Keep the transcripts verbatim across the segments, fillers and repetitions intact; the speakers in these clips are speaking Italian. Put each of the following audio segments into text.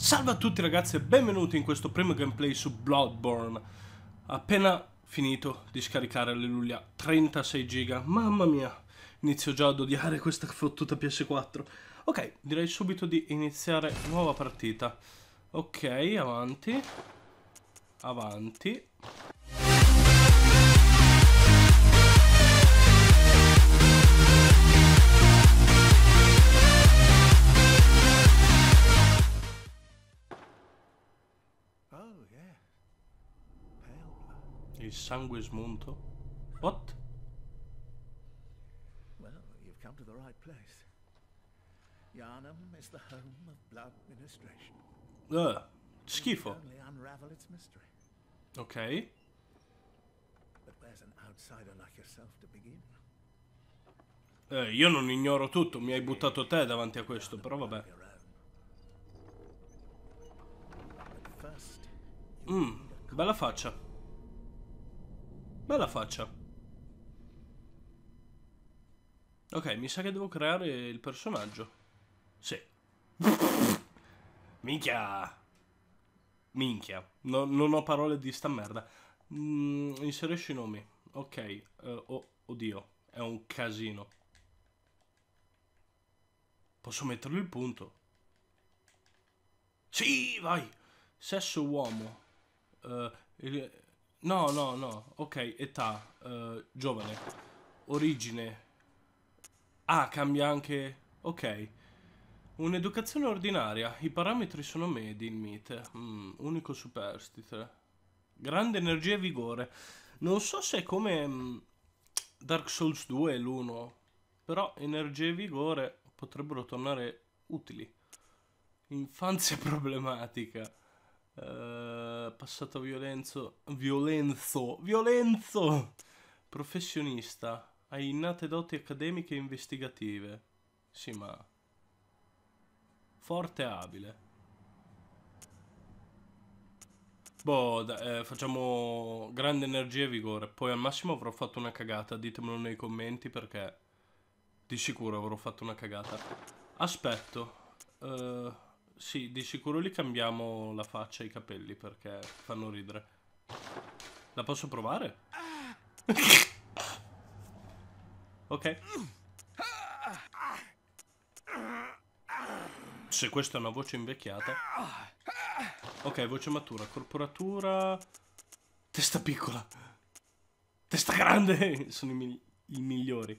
Salve a tutti ragazzi e benvenuti in questo primo gameplay su Bloodborne. Appena finito di scaricare, alleluia, trentasei giga. Mamma mia, inizio già ad odiare questa fottuta P S quattro. Ok, direi subito di iniziare nuova partita. Ok, avanti. Avanti. Oh, yeah. Pale blood. Il sangue smunto. What? Well, you've come to the right place. Yharnam is the home of blood ministration. Uh, We schifo. can only unravel its mystery. Ok. But where's an outsider like yourself to begin? Eh, io non ignoro tutto, mi hai buttato te davanti a questo, però vabbè. Your own. But first, Mmm, bella faccia. Bella faccia. Ok, mi sa che devo creare il personaggio. Sì. Minchia. Minchia. No- non ho parole di sta merda. Mm, inserisci i nomi. Ok. eh, oh, oddio. È un casino. Posso metterlo il punto? Sì, vai. Sesso uomo. Eh, il- no, no, no. Ok, età. eh, giovane. Origine. Ah, cambia anche... Ok. Un'educazione ordinaria. I parametri sono medi, il mite. Mm, unico superstite. Grande energia e vigore. Non so se è come mm, Dark Souls due e l'uno. Però energia e vigore potrebbero tornare utili. Infanzia problematica. Eh, passato violenzo. Violenzo. Violenzo! Professionista. Hai innate doti accademiche e investigative. Sì, ma... Forte e abile. Boh, da- eh, facciamo grande energia e vigore. Poi al massimo avrò fatto una cagata. Ditemelo nei commenti perché di sicuro avrò fatto una cagata. Aspetto. Eh, sì, di sicuro li cambiamo la faccia e i capelli perché fanno ridere. La posso provare? Ok. Se questa è una voce invecchiata. Ok, voce matura. Corporatura. Testa piccola. Testa grande. Sono i, migli- i migliori.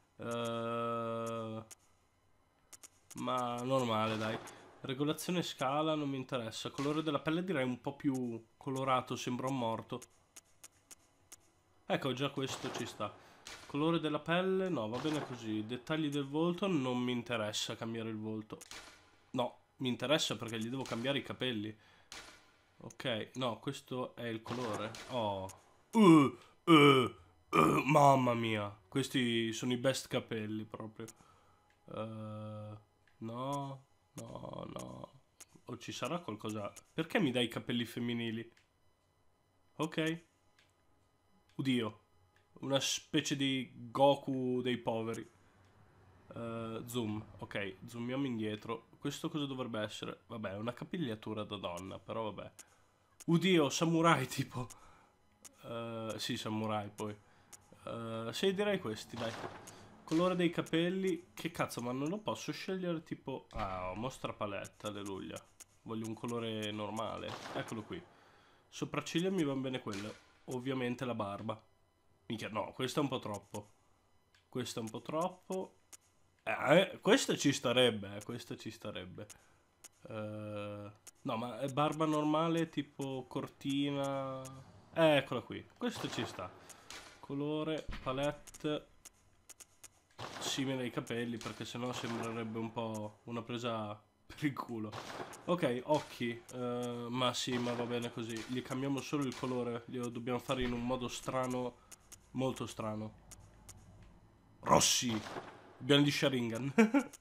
Uh, ma normale, dai. Regolazione scala non mi interessa. Colore della pelle direi un po' più colorato. Sembra un morto. Ecco, già questo ci sta. Colore della pelle, no, va bene così. Dettagli del volto, non mi interessa cambiare il volto. No, mi interessa perché gli devo cambiare i capelli. Ok, no, questo è il colore. Oh. Uh, uh, uh, mamma mia. Questi sono i best capelli proprio. Uh, no, no, no. O ci sarà qualcosa... Perché mi dai i capelli femminili? Ok. Oddio. Una specie di Goku dei poveri. Uh, zoom, ok, zoomiamo indietro. Questo cosa dovrebbe essere? Vabbè, una capigliatura da donna, però vabbè. Oddio, samurai tipo. Uh, sì, samurai poi. Uh, sì, direi questi, dai. Colore dei capelli. Che cazzo, ma non lo posso scegliere tipo... Ah, mostra palette, alleluia. Voglio un colore normale. Eccolo qui. Sopracciglia mi va bene quello. Ovviamente la barba. Minchia, no, questo è un po' troppo. Questo è un po' troppo. Eh, questa ci starebbe, eh, questa ci starebbe. Uh, no, ma è barba normale tipo cortina. Eh, eccola qui. Questo ci sta. Colore, palette. Simile ai capelli perché sennò sembrerebbe un po' una presa per il culo. Ok, occhi. Uh, ma sì, ma va bene così. Gli cambiamo solo il colore. Glielo dobbiamo fare in un modo strano. Molto strano. Rossi. Abbiamo gli Sharingan.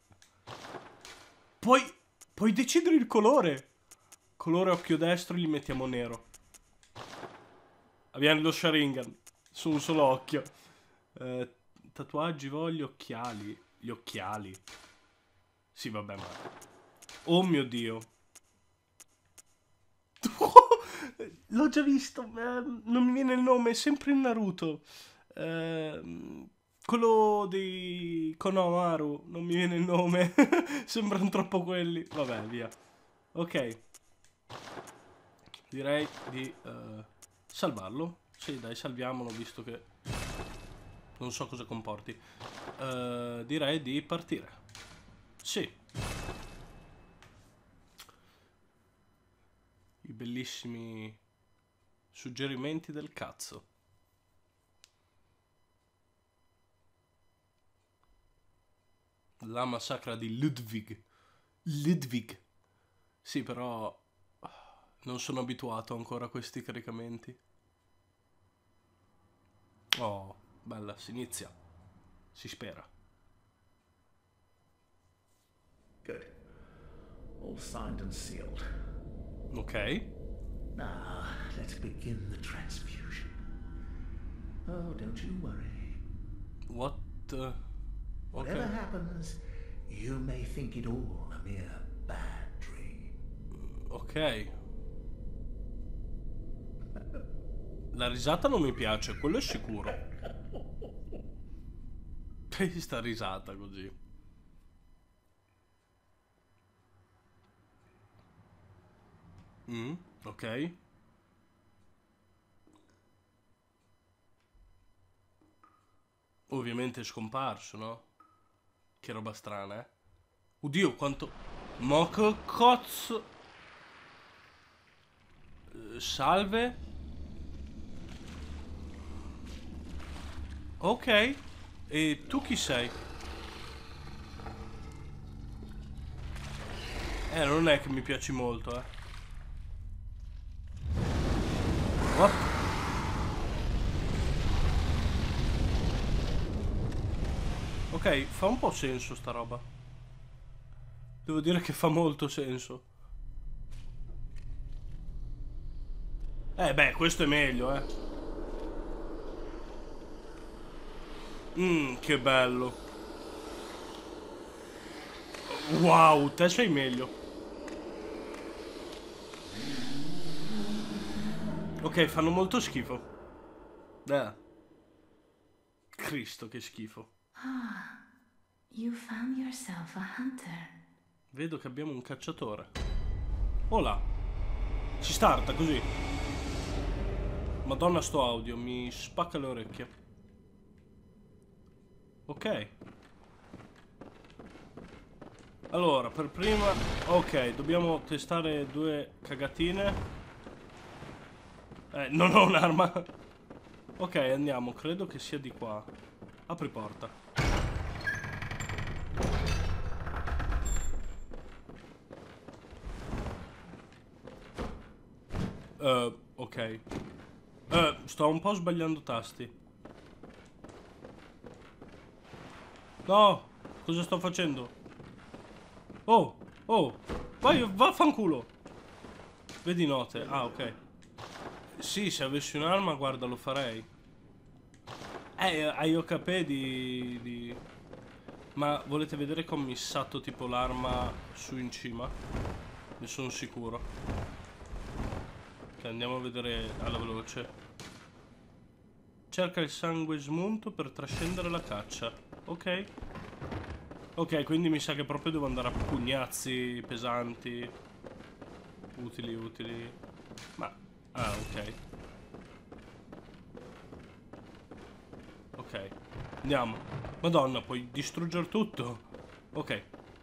Poi, puoi decidere il colore. Colore occhio destro gli mettiamo nero. Abbiamo lo Sharingan. Su un solo occhio. Eh, tatuaggi voglio, occhiali. Gli occhiali. Sì, vabbè, ma... Oh mio Dio. L'ho già visto, eh, non mi viene il nome, è sempre in Naruto. Eh, quello di Konohamaru, non mi viene il nome. Sembrano troppo quelli. Vabbè, via. Ok. Direi di uh, salvarlo. Sì, dai, salviamolo, visto che non so cosa comporti. Uh, direi di partire. Sì. I bellissimi suggerimenti del cazzo. La massacra di Ludwig. Ludwig. Sì, però non sono abituato ancora a questi caricamenti. Oh, bella, si inizia. Si spera. Good. All signed and sealed. Ok. Now, let's begin the transfusion. Oh, don't you worry. What? Uh, Whatever ok. happens, you may think it all a mere bad dream. Ok. La risata non mi piace, quello è sicuro. Che sta risata così. Mm, ok. Ovviamente è scomparso, no? Che roba strana, eh? Oddio, quanto... Ma che cazzo... Eh, salve? Ok. E tu chi sei? Eh, non è che mi piaci molto, eh. What? Ok, fa un po' senso sta roba. Devo dire che fa molto senso. Eh beh, questo è meglio, eh. Mmm, che bello. Wow, te sei meglio. Ok, fanno molto schifo. Eh. Cristo, che schifo. Ah, you found yourself a hunter. Vedo che abbiamo un cacciatore. Oh là. Si starta così. Madonna, sto audio mi spacca le orecchie. Ok. Allora, per prima... Ok, dobbiamo testare due cagatine. Eh, non ho un'arma. Ok, andiamo, credo che sia di qua. Apri porta. Uh, ok. Uh, sto un po' sbagliando tasti. No! Cosa sto facendo? Oh! Oh! Vai, vaffanculo! Vedi note? Ah, ok. Sì, se avessi un'arma, guarda, lo farei. Eh, hai O K P di, di... Ma volete vedere che ho missato tipo l'arma su in cima? Ne sono sicuro. Ok, andiamo a vedere alla veloce. Cerca il sangue smunto per trascendere la caccia. Ok. Ok, quindi mi sa che proprio devo andare a pugnazzi pesanti. Utili, utili. Ma... Ah, ok. Ok. Andiamo. Madonna, puoi distruggere tutto? Ok.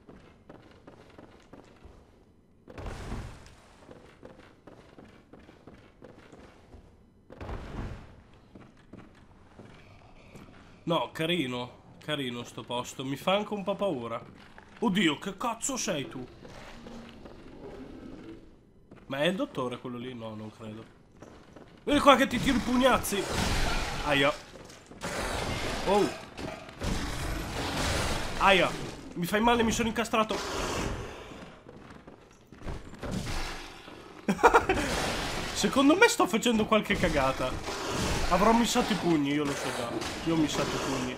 No, carino. Carino sto posto. Mi fa anche un po' paura. Oddio, che cazzo sei tu? Ma è il dottore quello lì? No, non credo. Vieni qua che ti tiro i pugnazzi. Aia. Oh. Aia. Mi fai male, mi sono incastrato. Secondo me sto facendo qualche cagata. Avrò missato i pugni, io lo so già. Io ho missato i pugni.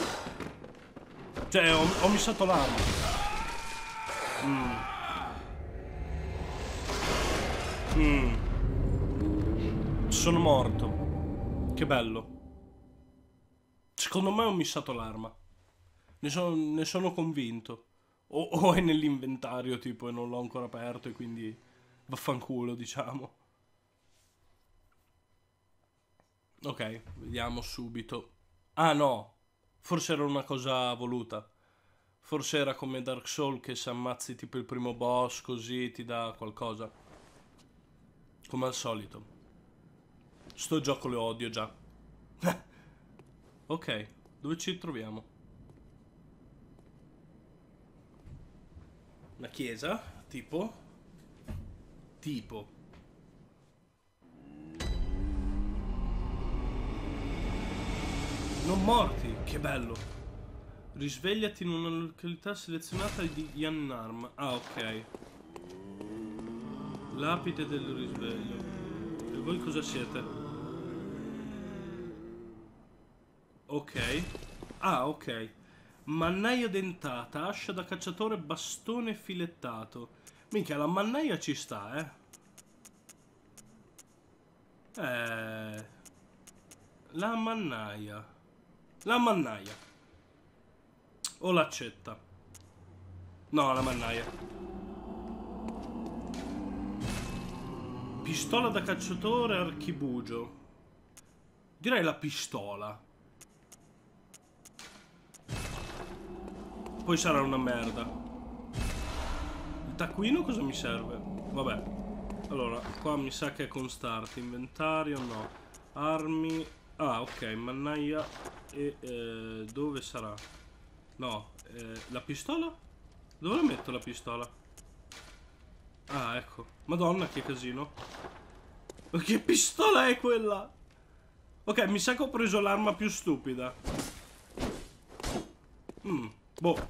Cioè, ho, ho missato l'arma. Mm. Mm. Sono morto. Che bello. Secondo me ho missato l'arma. Ne sono, ne sono convinto. O, o è nell'inventario tipo e non l'ho ancora aperto e quindi vaffanculo, diciamo. Ok, vediamo subito. Ah no, forse era una cosa voluta. Forse era come Dark Souls che se ammazzi tipo il primo boss così ti dà qualcosa. Come al solito. Sto gioco lo odio già. Ok, dove ci troviamo? Una chiesa? Tipo? Tipo. Non morti, che bello. Risvegliati in una località selezionata di Yannarm. Ah, ok. L'apide del risveglio. E voi cosa siete? Ok. Ah, ok. Mannaia dentata, ascia da cacciatore, bastone filettato. Minchia, la mannaia ci sta, eh. Eh... La mannaia. La mannaia. O l'accetta. No, la mannaia. Pistola da cacciatore, archibugio. Direi la pistola. Poi sarà una merda. Il taccuino cosa mi serve? Vabbè. Allora, qua mi sa che è con start. Inventario, no. Armi. Ah, ok, mannaia. E eh, dove sarà? No, eh, la pistola? Dove la metto la pistola? Ah, ecco. Madonna, che casino. Ma che pistola è quella? Ok, mi sa che ho preso l'arma più stupida. Mm, boh.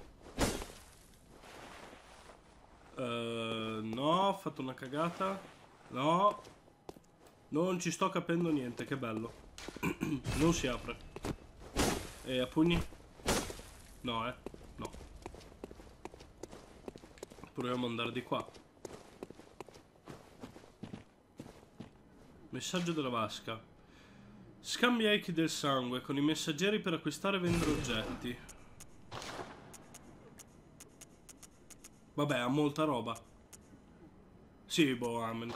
Uh, no, ho fatto una cagata. No. Non ci sto capendo niente, che bello. Non si apre. E a pugni? No, eh. No. Proviamo ad andare di qua. Messaggio della vasca. Scambia echi del sangue con i messaggeri per acquistare e vendere oggetti. Vabbè, ha molta roba. Sì, boh, amen.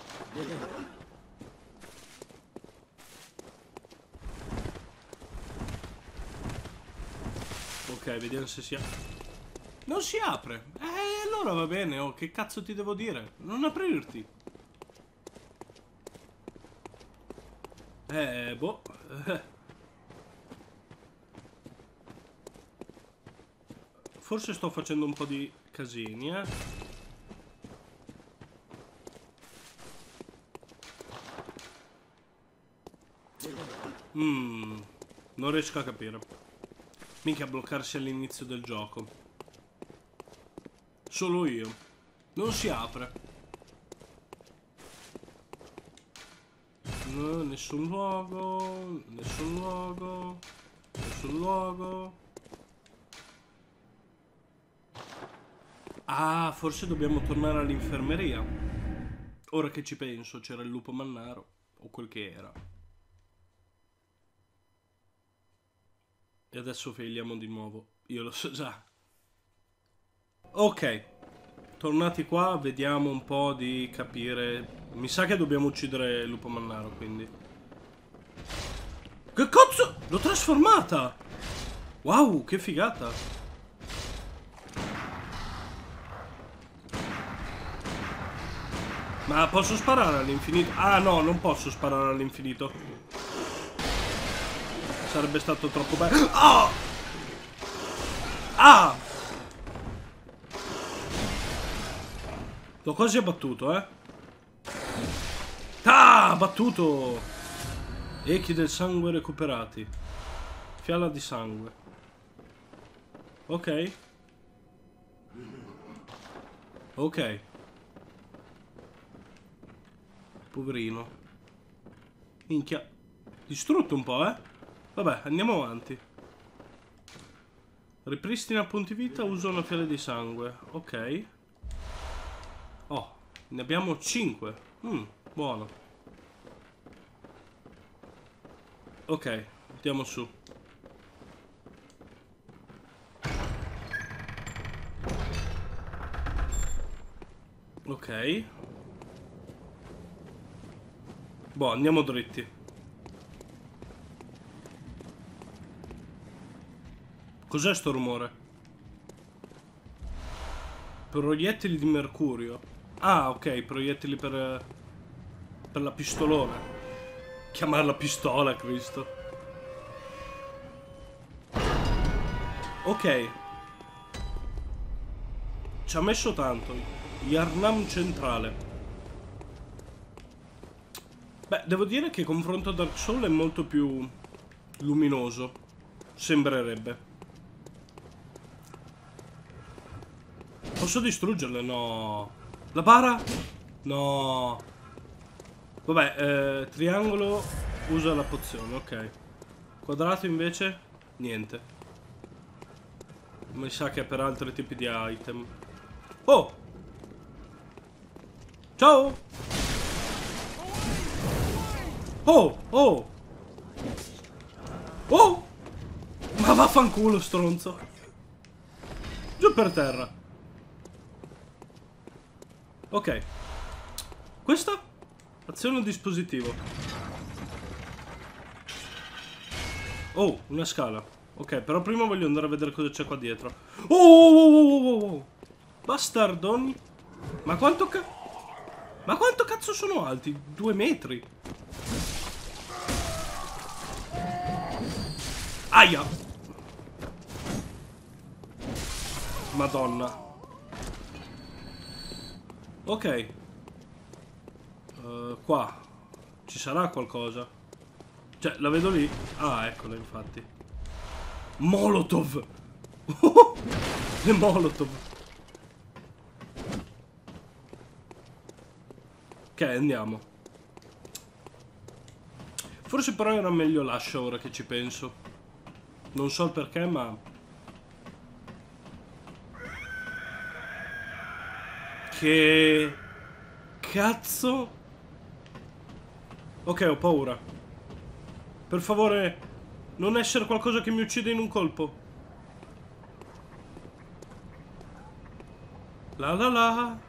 Ok, vediamo se si apre. Non si apre. Eh, allora va bene, oh, che cazzo ti devo dire? Non aprirti. Eh, boh. Forse sto facendo un po' di casini, eh. Mmm. Non riesco a capire. Mica bloccarsi all'inizio del gioco. Solo io. Non si apre. No, nessun luogo. Nessun luogo. Nessun luogo. Ah, forse dobbiamo tornare all'infermeria. Ora che ci penso, c'era il lupo mannaro. O quel che era. E adesso failiamo di nuovo. Io lo so già. Ok. Tornati qua, vediamo un po' di capire. Mi sa che dobbiamo uccidere il lupo mannaro, quindi. Che cazzo? L'ho trasformata! Wow, che figata! Ma posso sparare all'infinito? Ah no, non posso sparare all'infinito. Sarebbe stato troppo bello. Oh! Ah! L'ho quasi abbattuto, eh. Ah, battuto! Echi del sangue recuperati. Fiala di sangue. Ok. Ok. Poverino. Minchia. Distrutto un po', eh. Vabbè, andiamo avanti. Ripristina punti vita, usa una fiala di sangue. Ok. Oh, Ne abbiamo cinque. Mm, buono. Ok, andiamo su. Ok. Boh, andiamo dritti. Cos'è sto rumore? Proiettili di mercurio. Ah, ok, proiettili per... per la pistolona. Chiamarla pistola, Cristo. Ok. Ci ha messo tanto. Yarnam centrale. Beh, devo dire che confronto a Dark Souls è molto più luminoso. Sembrerebbe. Posso distruggerle? No. La bara? No. Vabbè, eh, triangolo usa la pozione, ok. Quadrato invece? Niente. Mi sa che è per altri tipi di item. Oh! Ciao! Oh! Oh! Oh! Ma vaffanculo, stronzo! Giù per terra. Ok. Questa? Azione dispositivo. Oh, una scala. Ok, però prima voglio andare a vedere cosa c'è qua dietro. Oh, oh, oh, oh, oh, oh. Bastardoni. Ma quanto ca... Ma quanto cazzo sono alti? Due metri. Aia. Madonna. Ok. Uh, qua. Ci sarà qualcosa. Cioè, la vedo lì. Ah, eccola, infatti. Molotov. Le Molotov. Ok, andiamo. Forse però era meglio lascia ora che ci penso. Non so il perché, ma... Che... Cazzo? Ok, ho paura. Per favore, non essere qualcosa che mi uccide in un colpo. La la la.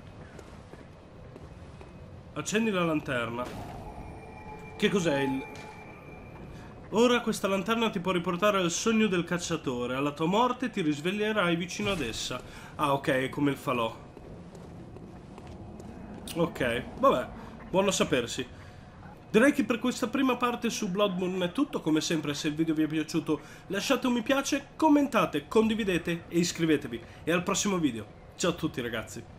Accendi la lanterna. Che cos'è il... Ora questa lanterna ti può riportare al sogno del cacciatore. Alla tua morte ti risveglierai vicino ad essa. Ah, ok, è come il falò. Ok, vabbè, buono sapersi. Direi che per questa prima parte su Blood Moon è tutto. Come sempre, se il video vi è piaciuto lasciate un mi piace, commentate, condividete e iscrivetevi. E al prossimo video. Ciao a tutti ragazzi.